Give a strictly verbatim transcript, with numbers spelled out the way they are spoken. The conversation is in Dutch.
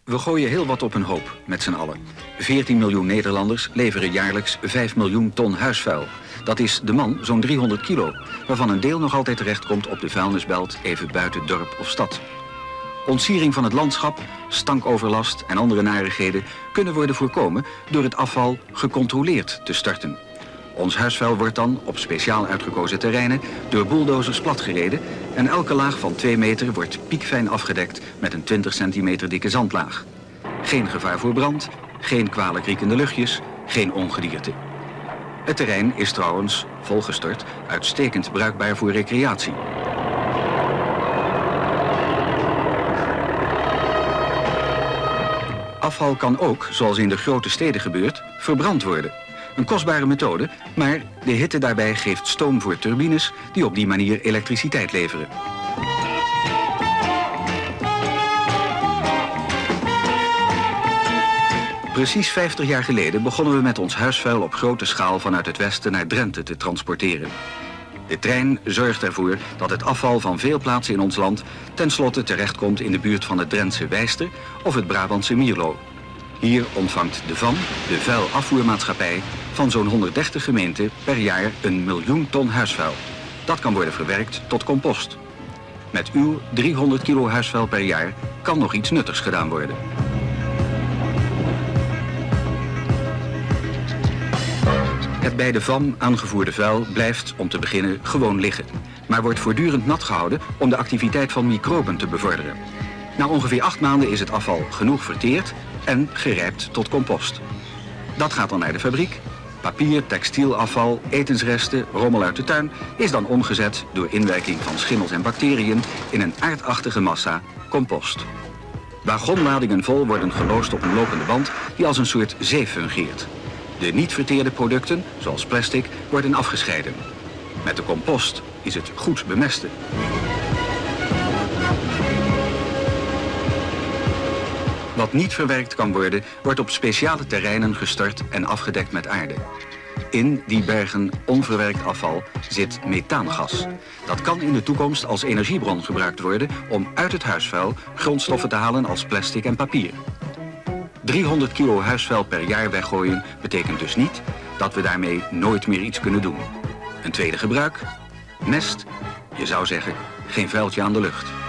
We gooien heel wat op een hoop, met z'n allen. veertien miljoen Nederlanders leveren jaarlijks vijf miljoen ton huisvuil. Dat is de man zo'n driehonderd kilo, waarvan een deel nog altijd terechtkomt op de vuilnisbelt even buiten dorp of stad. Ontsiering van het landschap, stankoverlast en andere narigheden kunnen worden voorkomen door het afval gecontroleerd te storten. Ons huisvuil wordt dan op speciaal uitgekozen terreinen door bulldozers platgereden en elke laag van twee meter wordt piekfijn afgedekt met een twintig centimeter dikke zandlaag. Geen gevaar voor brand, geen kwalijk riekende luchtjes, geen ongedierte. Het terrein is trouwens, volgestort, uitstekend bruikbaar voor recreatie. Afval kan ook, zoals in de grote steden gebeurt, verbrand worden. Een kostbare methode, maar de hitte daarbij geeft stoom voor turbines die op die manier elektriciteit leveren. Precies vijftig jaar geleden begonnen we met ons huisvuil op grote schaal vanuit het westen naar Drenthe te transporteren. De trein zorgt ervoor dat het afval van veel plaatsen in ons land tenslotte terechtkomt in de buurt van het Drentse Wijster of het Brabantse Mierlo. Hier ontvangt de V A M, de vuilafvoermaatschappij, van zo'n honderddertig gemeenten per jaar een miljoen ton huisvuil. Dat kan worden verwerkt tot compost. Met uw driehonderd kilo huisvuil per jaar kan nog iets nuttigs gedaan worden. Het bij de V A M aangevoerde vuil blijft, om te beginnen, gewoon liggen, maar wordt voortdurend nat gehouden om de activiteit van microben te bevorderen. Na ongeveer acht maanden is het afval genoeg verteerd en gerijpt tot compost. Dat gaat dan naar de fabriek. Papier, textielafval, etensresten, rommel uit de tuin is dan omgezet door inwerking van schimmels en bacteriën in een aardachtige massa, compost. Wagonladingen vol worden geloosd op een lopende band die als een soort zeef fungeert. De niet verteerde producten, zoals plastic, worden afgescheiden. Met de compost is het goed bemesten. Wat niet verwerkt kan worden, wordt op speciale terreinen gestort en afgedekt met aarde. In die bergen onverwerkt afval zit methaangas. Dat kan in de toekomst als energiebron gebruikt worden om uit het huisvuil grondstoffen te halen als plastic en papier. driehonderd kilo huisvuil per jaar weggooien betekent dus niet dat we daarmee nooit meer iets kunnen doen. Een tweede gebruik? Mest? Je zou zeggen, geen vuiltje aan de lucht.